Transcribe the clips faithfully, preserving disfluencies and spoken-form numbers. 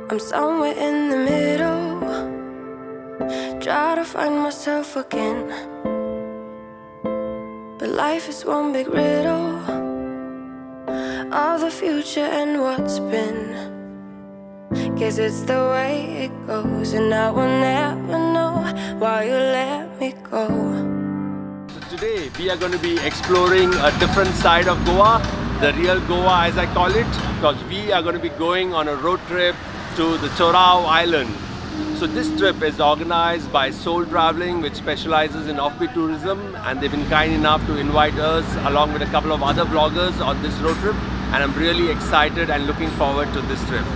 I'm somewhere in the middle, try to find myself again. But life is one big riddle of the future and what's been. Guess it's the way it goes, and I will never know why you let me go. So today we are going to be exploring a different side of Goa, the real Goa as I call it, because we are going to be going on a road trip to the Chorao Island. So this trip is organized by Soul Traveling, which specializes in offbeat tourism, and they've been kind enough to invite us along with a couple of other vloggers on this road trip, and I'm really excited and looking forward to this trip.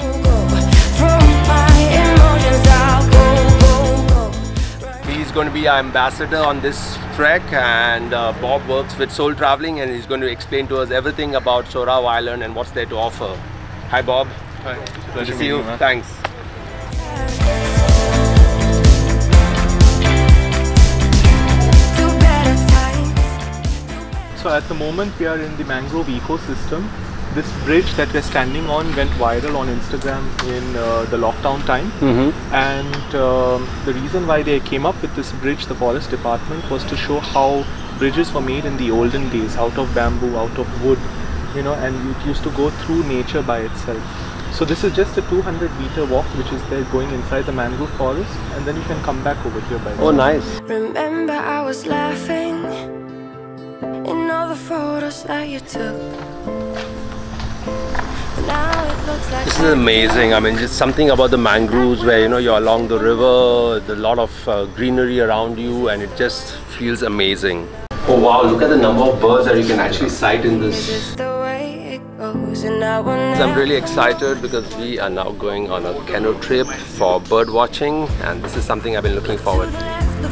He's going to be our ambassador on this trek, and uh, Bob works with Soul Traveling, and he's going to explain to us everything about Chorao Island and what's there to offer. Hi Bob. Hi. Good to see you. you Thanks. So at the moment we are in the mangrove ecosystem. This bridge that we're standing on went viral on Instagram in uh, the lockdown time. Mm-hmm. And um, the reason why they came up with this bridge, the forest department, was to show how bridges were made in the olden days, out of bamboo, out of wood, you know, and it used to go through nature by itself. So this is just a two hundred meter walk which is there going inside the mangrove forest, and then you can come back over here by Oh, nice. Remember I was laughing in all the photos that you took. Like this is amazing. I mean, just something about the mangroves where, you know, you're along the river, there's a lot of uh, greenery around you, and it just feels amazing. Oh wow, look at the number of birds that you can actually sight in this. I'm really excited because we are now going on a canoe trip for bird watching, and this is something I've been looking forward to.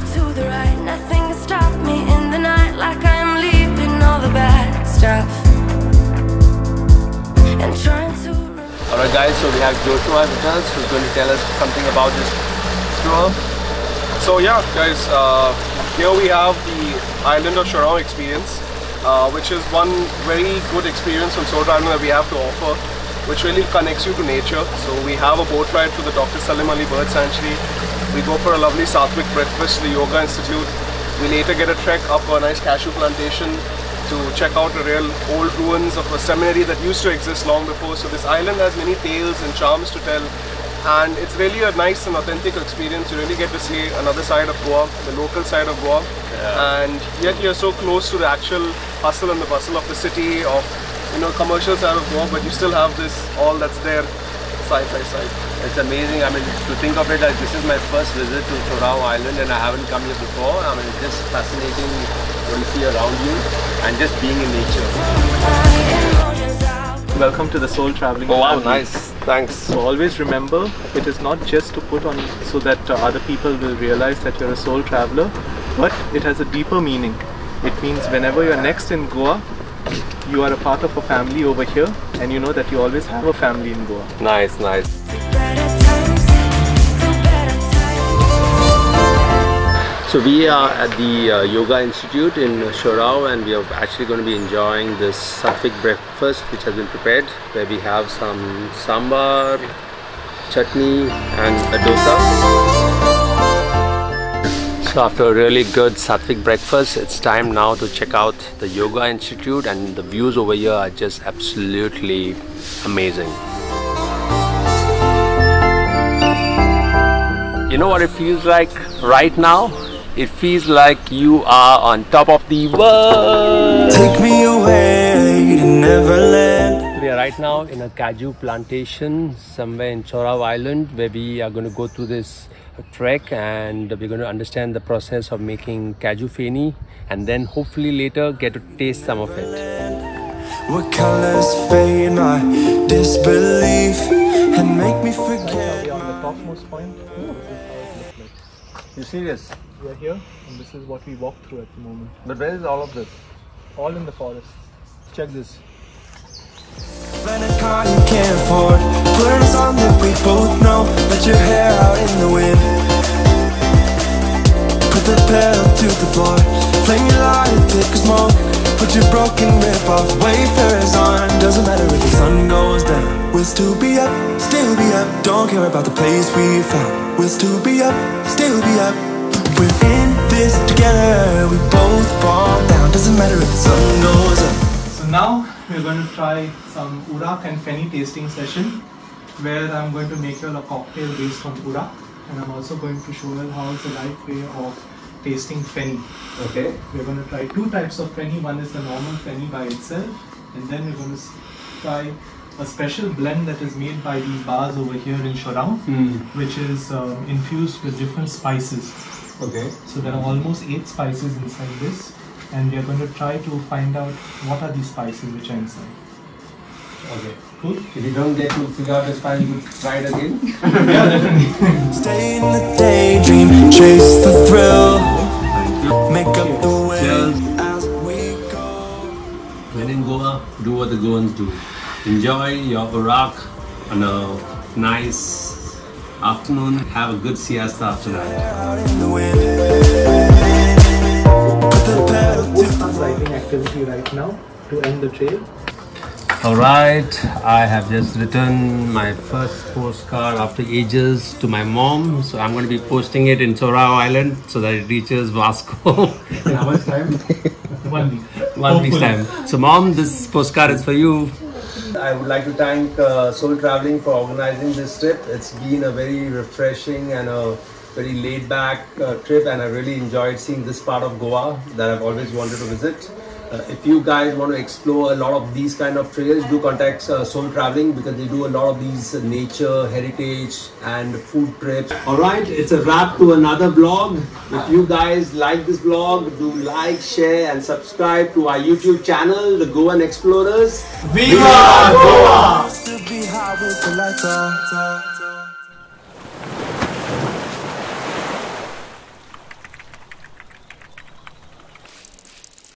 Alright guys, so we have Joshua with us who's going to tell us something about this tour. So yeah guys, uh, here we have the island of Chorao experience, uh, which is one very good experience from Soul Traveling that we have to offer, which really connects you to nature. So we have a boat ride to the Doctor Salim Ali Bird Sanctuary. We go for a lovely Sattvic breakfast to the Yoga Institute. We later get a trek up a nice cashew plantation to check out the real old ruins of a seminary that used to exist long before. So this island has many tales and charms to tell, and it's really a nice and authentic experience. You really get to see another side of Goa, the local side of Goa, yeah. And yet you're so close to the actual hustle and the bustle of the city, of, you know, commercial side of Goa, but you still have this all that's there side by side. It's amazing. I mean, to think of it, like this is my first visit to Chorao Island, and I haven't come here before. I mean, it's just fascinating what you see around you and just being in nature. Welcome to the Soul Traveling. Oh wow, family. Nice. Thanks. So always remember, it is not just to put on so that uh, other people will realize that you're a soul traveler, but it has a deeper meaning. It means whenever you're next in Goa, you are a part of a family over here, and you know that you always have a family in Goa. Nice, nice. So we are at the uh, Yoga Institute in Chorao, and we are actually going to be enjoying this Sattvic breakfast which has been prepared, where we have some sambar, chutney and a dosa. So after a really good Sattvic breakfast, it's time now to check out the Yoga Institute, and the views over here are just absolutely amazing. You know what it feels like right now? It feels like you are on top of the world. Take me away to Neverland. We are right now in a kaju plantation somewhere in Chorao Island, where we are going to go through this trek, and we're going to understand the process of making kaju feni, and then hopefully later get to taste some of it. What colors fade my disbelief and make me forget. We are on the topmost point. This is how it looks like. You serious? We are here, and this is what we walk through at the moment. But where is all of this? All in the forest. Check this. Rent a car you can't afford. Put on a song that we both know. Let your hair out in the wind. Put the pedal to the floor. Flame your light, take a smoke. put your broken rip off, wayfarers on. Doesn't matter if the sun goes down, we'll still be up, still be up. Don't care about the place we found, we'll still be up, still be up. We're in this together, we both fall down. Doesn't matter if the sun goes up. So now we're going to try some urak and fenny tasting session, where I'm going to make you all a cocktail based on urak, and I'm also going to show you how it's the right way of tasting fenny. Okay. We're going to try two types of fenny. One is the normal fenny by itself, and then we're going to try a special blend that is made by these bars over here in Chorao, Mm. which is um, infused with different spices. Okay. So there are almost eight spices inside this, and we are going to try to find out what are these spices which are inside. Okay. Cool? If you don't get to figure out the spine, you could try it again. Yeah, definitely. Stay in the daydream, chase the thrill, make up the way Cheers. as we go. When in Goa, do what the Goans do. Enjoy your urak on a nice afternoon. Have a good siesta after that. Out in the wind, put the pedal to the Exciting activity right now to end the trail. Alright, I have just written my first postcard after ages to my mom. So I'm going to be posting it in Chorao Island so that it reaches Vasco. In how much time? One week. One week's time. So mom, this postcard is for you. I would like to thank uh, Soul Traveling for organizing this trip. It's been a very refreshing and a very laid back uh, trip, and I really enjoyed seeing this part of Goa that I've always wanted to visit. Uh, if you guys want to explore a lot of these kind of trails, do contact uh, Soul Traveling, because they do a lot of these uh, nature, heritage and food trips. Alright, it's a wrap to another vlog. If you guys like this vlog, do like, share and subscribe to our YouTube channel, the Goan Explorers. Viva Goa! Still be high with the lights on.